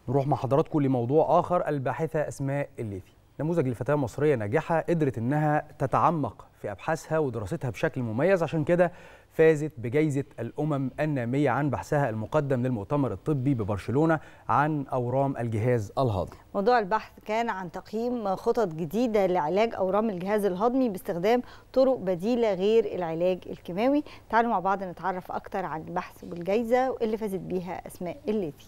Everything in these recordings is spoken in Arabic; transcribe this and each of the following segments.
نروح مع حضراتكم لموضوع آخر. الباحثة أسماء الليثي نموذج لفتاة مصرية ناجحة قدرت إنها تتعمق في أبحاثها ودراستها بشكل مميز، عشان كده فازت بجائزة الأمم النامية عن بحثها المقدم للمؤتمر الطبي ببرشلونة عن أورام الجهاز الهضمي. موضوع البحث كان عن تقييم خطط جديدة لعلاج أورام الجهاز الهضمي باستخدام طرق بديلة غير العلاج الكيماوي. تعالوا مع بعض نتعرف أكتر عن البحث والجائزة واللي فازت بيها أسماء الليثي.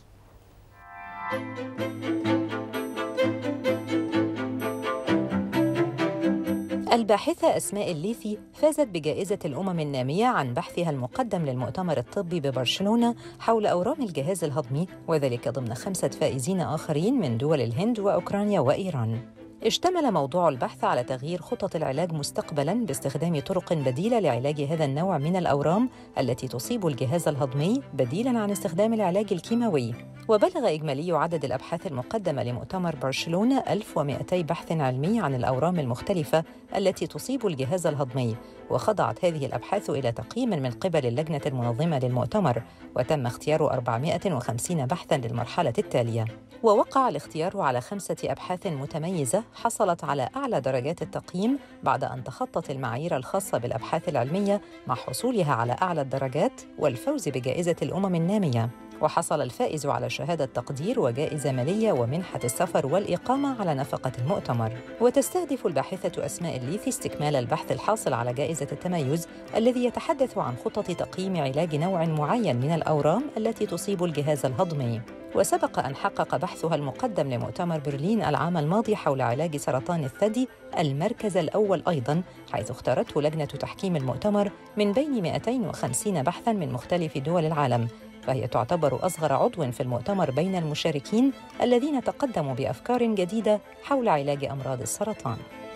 الباحثة أسماء الليثي فازت بجائزة الأمم النامية عن بحثها المقدم للمؤتمر الطبي ببرشلونة حول أورام الجهاز الهضمي، وذلك ضمن 5 فائزين آخرين من دول الهند وأوكرانيا وإيران. اشتمل موضوع البحث على تغيير خطط العلاج مستقبلاً باستخدام طرق بديلة لعلاج هذا النوع من الأورام التي تصيب الجهاز الهضمي بديلاً عن استخدام العلاج الكيماوي. وبلغ إجمالي عدد الأبحاث المقدمة لمؤتمر برشلونة 1200 بحث علمي عن الأورام المختلفة التي تصيب الجهاز الهضمي، وخضعت هذه الأبحاث إلى تقييم من قبل اللجنة المنظمة للمؤتمر، وتم اختيار 450 بحثاً للمرحلة التالية. ووقع الاختيار على 5 أبحاث متميزة حصلت على أعلى درجات التقييم بعد أن تخطت المعايير الخاصة بالأبحاث العلمية مع حصولها على أعلى الدرجات والفوز بجائزة الأمم النامية. وحصل الفائز على شهادة تقدير وجائزة مالية ومنحة السفر والإقامة على نفقة المؤتمر. وتستهدف الباحثة أسماء الليثي استكمال البحث الحاصل على جائزة التميز الذي يتحدث عن خطط تقييم علاج نوع معين من الأورام التي تصيب الجهاز الهضمي. وسبق أن حقق بحثها المقدم لمؤتمر برلين العام الماضي حول علاج سرطان الثدي المركز الأول أيضاً، حيث اختارته لجنة تحكيم المؤتمر من بين 250 بحثاً من مختلف دول العالم، فهي تعتبر أصغر عضو في المؤتمر بين المشاركين الذين تقدموا بأفكار جديدة حول علاج أمراض السرطان.